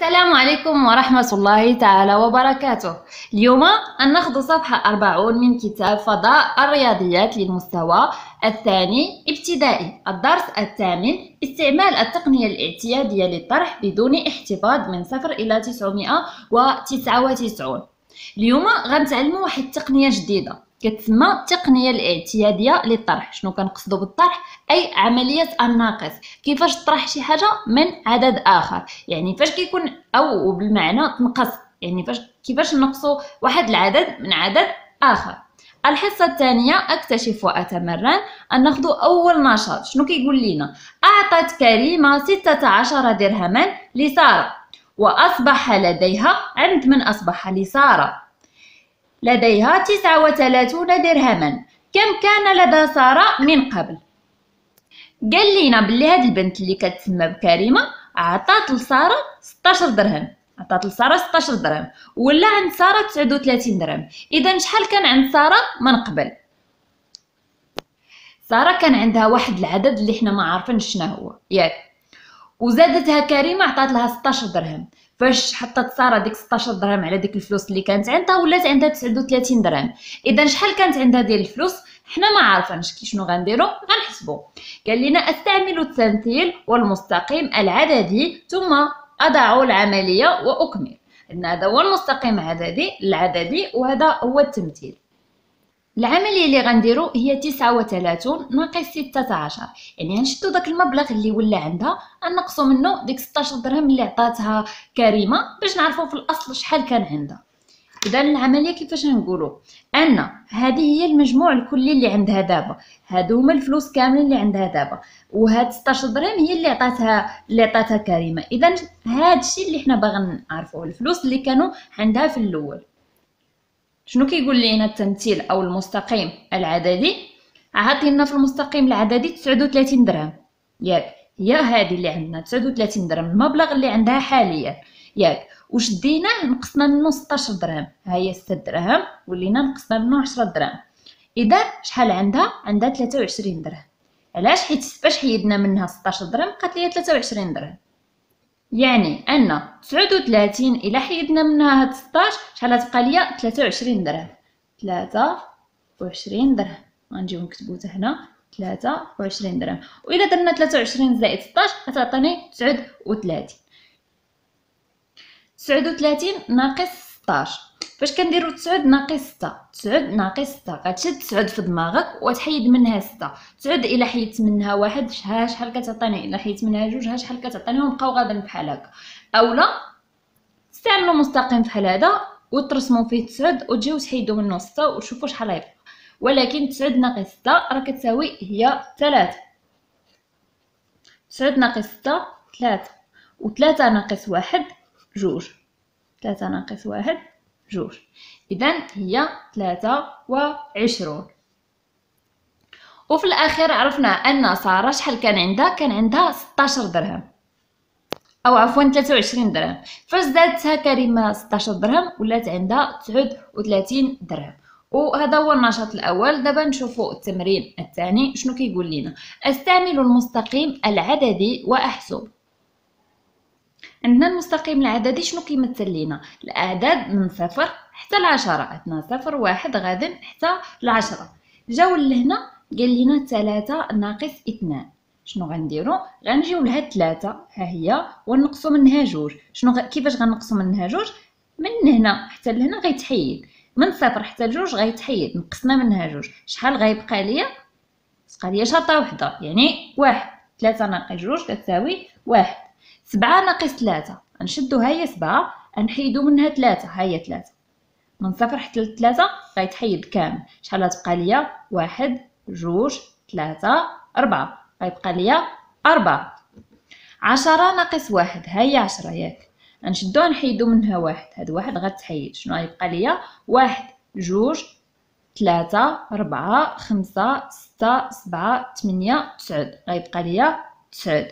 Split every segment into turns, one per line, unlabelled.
السلام عليكم ورحمة الله تعالى وبركاته. اليوم ناخذ صفحة 40 من كتاب فضاء الرياضيات للمستوى الثاني ابتدائي. الدرس الثامن: استعمال التقنية الاعتيادية للطرح بدون احتفاظ من 0 إلى 999. اليوم غنتعلموا واحد التقنية جديدة كتسمى التقنية الاعتيادية للطرح. شنو كنقصدو بالطرح؟ أي عملية الناقص، كيفاش تطرح شي حاجة من عدد آخر، يعني فاش كيكون أو بالمعنى تنقص، يعني كيفاش نقصو واحد العدد من عدد آخر. الحصة الثانية: أكتشف وأتمرن. ناخدو أول نشاط. شنو كيقول لينا؟ أعطت كريمة 16 درهما لسارة، وأصبح لديها، عند من أصبح؟ لسارة، لديها 39 درهما. كم كان لدى سارة من قبل؟ قال لينا بلي هاد البنت اللي كتسمى بكريمة عطات لسارة 16 درهم، عطات لسارة 16 درهم، ولا عند سارة 39 درهم. إذا شحال كان عند سارة من قبل؟ سارة كان عندها واحد العدد اللي حنا ما عارفينش شنو هو، ياك؟ وزادتها كريمة عطات لها 16 درهم. فاش حطت ساره ديك 16 درهم على ديك الفلوس اللي كانت عندها ولات عندها 39 درهم. اذا شحال كانت عندها ديال الفلوس؟ حنا ما عارفينش. كي شنو غنديرو؟ غنحسبو. قال لنا: استعمل التمثيل والمستقيم العددي ثم اضع العمليه واكمل. عندنا هذا هو المستقيم العددي وهذا هو التمثيل. العمليه اللي غنديرو هي 39 ناقص 16، يعني غنشدو داك المبلغ اللي ولا عندها نقصو منه ديك 16 درهم اللي عطاتها كريمه باش نعرفو في الاصل شحال كان عندها. اذا العمليه كيفاش نقولوا؟ ان هذه هي المجموع الكلي اللي عندها دابا، هادو هما الفلوس كاملين اللي عندها دابا، وهاد 16 درهم هي اللي عطاتها كريمه. اذا هاد الشيء اللي حنا باغيين نعرفوه، الفلوس اللي كانوا عندها في الاول. شنو كيقول لينا التمثيل او المستقيم العددي؟ عاطينا في المستقيم العددي 39 درهم، ياك؟ هي هذه اللي عندنا 39 درهم، المبلغ اللي عندها حاليا، ياك؟ وشديناه نقصنا منه 16 درهم، ها هي 6 دراهم، ولينا نقصنا منه 10 دراهم. اذا شحال عندها؟ عندها 23 درهم. علاش؟ حيت فاش حيدنا منها 16 درهم بقات ليا 23 درهم. يعني ان 39 الى حيدنا منها هاد 16 شحال غتبقى ليا؟ 23 درهم. 23 درهم غنجيو نكتبوها هنا، 23 درهم. واذا درنا 23 زائد 16 غتعطيني 39. 39 ناقص 16. فاش كنديرو 9 ناقص 6؟ 9 ناقص 6 غتشد 9 في دماغك وتحيد منها 6. 9 الا حيدت منها واحد شحال كتعطيني؟ الا حيدت منها جوج شحال كتعطيني؟ ونبقاو غاديين بحال هكا. اولا استعملوا مستقيم بحال هذا وترسموا فيه 9 وتجيو تحيدوا منه 6 وشوفوا شحال غيبقى. ولكن 9 ناقص 6 راه كتساوي هي 3. 9 ناقص 6 3، و3 ناقص 1 2. 3 ناقص 1 2. إذا هي 23. وفي الأخير عرفنا أن سارة شحال كان عندها؟ كان عندها 16 درهم، أو عفوا 23 درهم. فاش زادتها كريمة 16 درهم ولات عندها 39 درهم. وهذا هو النشاط الأول. دابا نشوفوا التمرين الثاني. شنو كيقول لنا؟ استعمل المستقيم العددي وأحسب. عندنا المستقيم العددي شنو كيمثل لينا؟ الأعداد من 0 حتى ل10. عندنا 0 1 غادي حتى ل10. جاو لهنا قال لينا 3 ناقص 2. شنو غنديرو؟ غنجيو لهاد 3 ها هي ونقصو منها 2. كيفاش غنقصو منها 2؟ من هنا حتى لهنا غيتحيد، من 0 حتى ل2 غيتحيد، نقصنا منها 2. شحال غيبقى ليا؟ بقى ليا شرطه وحده، يعني 1. 3 ناقص 2 كتساوي 1. 7 ناقص 3 نشدو ها هي 7 نحيدو منها 3 ها هي 3. من 0 حتى ل 3 غيتحيد كامل. شحال غتبقى ليا؟ 1 2 3 4، غيبقى ليا 4. 10 ناقص 1 ها هي 10، ياك؟ نشدوها نحيدو منها 1، هاد 1 غتحيد. شنو غيبقى ليا؟ 1 2 3 4 5 6 7 8 9، غيبقى ليا 9.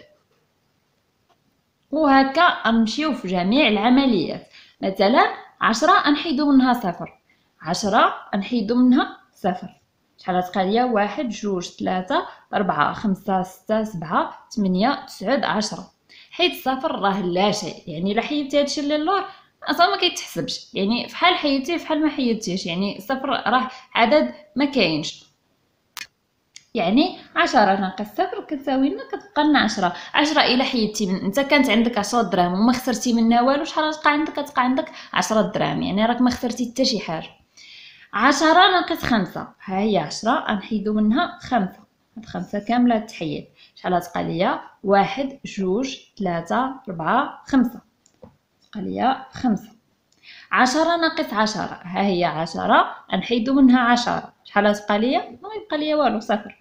وهكا نمشيو في جميع العمليات. مثلا 10 نحيدو منها 0، 10 نحيدو منها 0. شحال غتبقى ليا؟ 1 2 3 4 5 6 7 8 9 10. حيت صفر راه لا شيء، يعني الا حيدتي هادشي اللي اللور اصلا ما كيتحسبش، يعني فحال حيدتيه فحال ما حيدتيش، يعني صفر راه عدد ما كاينش. يعني 10 ناقص صفر كتساوي لنا كتبقى لنا 10. 10 الا حيدتي انت كانت عندك 10 دراهم وما خسرتي منها والو، شحال غتبقى عندك؟ كتبقى عندك 10 دراهم، يعني راك ما خسرتي حتى شي حاجه. 10 ناقص 5 ها هي 10 غنحيدو منها 5، هاد 5 كامله تحيد، شحال غتبقى ليا؟ 1 2 3 4 5، بقى ليا 5. 10 ناقص 10 ها هي 10 غنحيدو منها 10، شحال غتبقى ليا؟ ما يبقى ليا والو، صفر.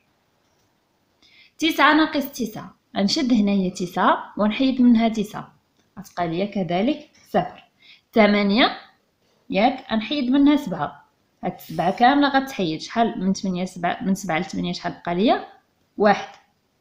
9 ناقص 9 غنشد هنايا 9 ونحيد منها 9، غتبقى ليا كذلك صفر. 8 ياك غنحيد منها 7، هاد 7 كامله غتحيد، شحال من 8 7 من 7 ل 8 شحال بقى ليا؟ 1.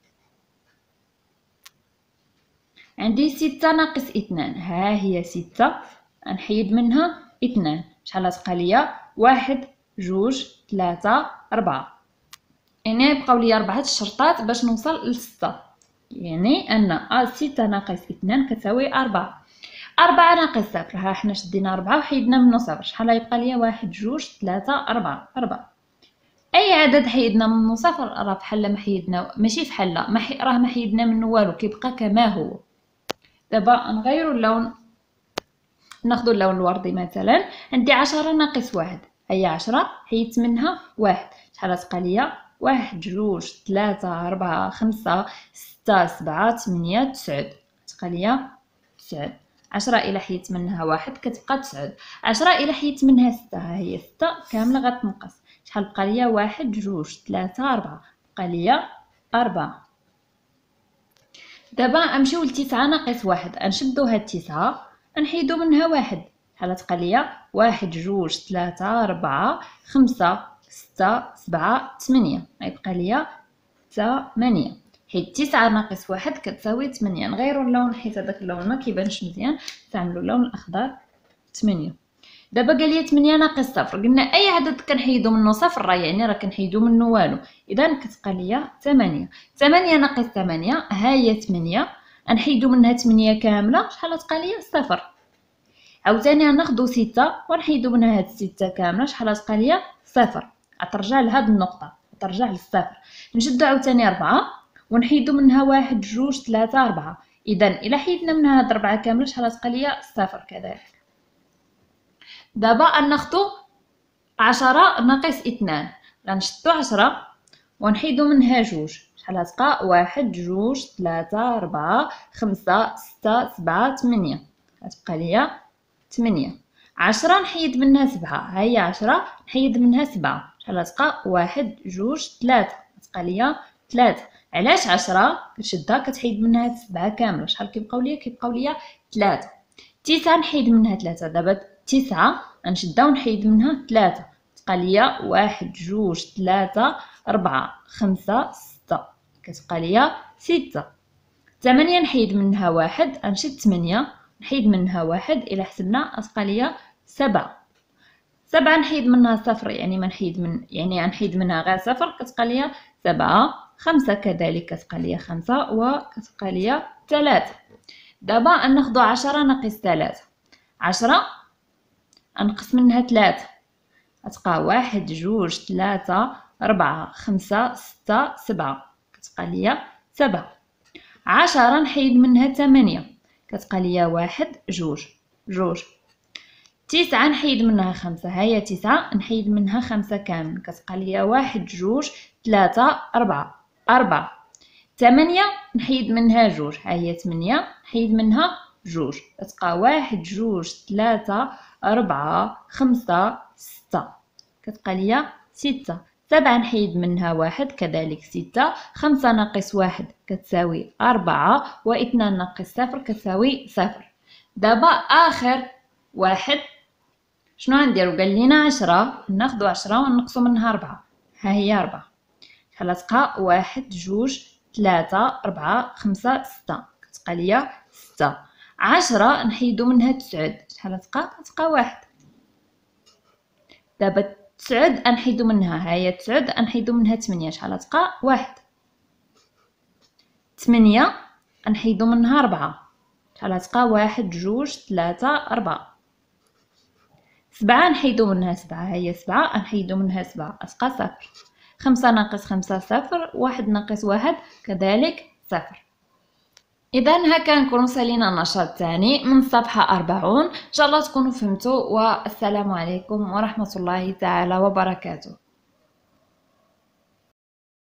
عندي 6 ناقص 2 ها هي 6 غنحيد منها 2، شحال غتبقى ليا؟ 1 2 3 4. يعني بقاو لي 4 الشرطات باش نوصل ل6، يعني ان 6 ناقص 2 كتساوي 4. 4 ناقص صفر ها حنا شدينا 4 وحيدنا منه صفر، شحال غيبقى ليا؟ 1 2 3 4 4. اي عدد حيدنا منه صفر راه بحال ما حيدنا، ماشي بحال راه ما حيدنا منه والو، كيبقى كما هو. دابا نغيروا اللون، ناخذ اللون الوردي مثلا. عندي 10 ناقص 1 هي 10 حيدت منها 1، شحال غتبقى ليا؟ 1 2 3 4 5 6 7 8 9، غتبقى ليا 9. 10 الا حيدت منها 1 كتبقى 9. 10 الا حيدت منها 6 ها هي 6 كامله غتنقص، شحال بقى ليا؟ 1 2 3 4، بقى ليا 4. دابا نمشيو ل 9 ناقص 1، غنشدو هاد 9 نحيدو منها 1، شحال غتبقى ليا؟ 1 2 3 4 5 6 7 8، غيبقى ليا 8. حيت 9 ناقص 1 كتساوي 8. نغيرو اللون حيت هداك اللون ما كيبانش مزيان، نستعملو اللون الاخضر. 8. دابا قال لي 8 ناقص صفر، قلنا اي عدد كنحيدو منه صفر راه يعني راه كنحيدو منه والو، اذا كتبقى ليا 8. 8 ناقص 8 ها هي 8 غنحيدو منها 8 كامله، شحال غتبقى ليا؟ صفر. عاوتاني غناخدو 6 ونحيدو منها هاد 6 كامله، شحال غتبقى ليا؟ صفر. غترجع لهاد النقطه، غترجع للصفر. نشدو عاوتاني 4 ونحيدو منها 1 2 3 4، اذا الا حيدنا منها هاد 4 كامله شحال غتبقى ليا؟ صفر كذلك. دابا ناخدو 10 ناقص 2، غنشدو 10 ونحيدو منها 2، شحال غتبقى؟ 1 2 3 4 5 6 7 8، غتبقى ليا 8. 10 نحيد منها 7 ها هي 10 نحيد منها 7، شحال غتبقى؟ 1 2 3، غتبقى ليا 3. علاش 10 كتشدها كتحيد منها 7 كامله، شحال كيبقاو ليا؟ كيبقاو ليا 3. 9 نحيد منها 3، دابا 9 غنشدها ونحيد منها 3، تبقى ليا 1 2 3 4 5 6، كتبقى ليا 6. 8 نحيد منها 1 غنشد 8 نحيد منها 1 الى حسبنا غتبقى ليا 7. 7 نحيد منها صفر، يعني ما نحيد من يعني غنحيد منها غير صفر، كتبقى ليا 7. 5 كذلك كتبقى ليا 5 وكتبقى ليا 3. دابا ناخدو 10 ناقص 3، 10 نقص منها 3 غتبقى 1 2 3 4 5 6 7، كتبقى ليا 7. 10 نحيد منها 8 كتبقى ليا 1 2 2. 9 نحيد منها 5 ها هي 9 نحيد منها 5 كامل، كتبقى ليا 1 2 3 4 4. 8 نحيد منها 2 ها هي 8 نحيد منها 2، كتبقى 1 2 3 4 5 6، كتبقى ليا 6. 7 نحيد منها 1 كذلك 6. 5 ناقص 1 كتساوي 4 و2 ناقص 0 كتساوي 0. دابا اخر واحد شنو غنديرو؟ قال لينا 10 ناخدو 10 ونقصو منها 4 ها هي 4، شحال غتبقى؟ 1 2 3 4 5 6، كتبقى ليا 6. 10 نحيدو منها 9 شحال غتبقى؟ كتبقى 1. دابا 9 نحيدو منها ها هي 9 نحيدو منها 8 شحال غتبقى؟ 1. 8 نحيدو منها 4 شحال تبقى؟ 1 2 3 4. 7 نحيدو منها 7، هي 7 نحيدو منها 7 تبقى 0. 5 ناقص 5 0. 1 ناقص 1 كذلك 0. إذا هكا نكونو سالينا النشاط الثاني من الصفحة 40. إن شاء الله تكونوا فهمتوا، والسلام عليكم ورحمة الله تعالى وبركاته.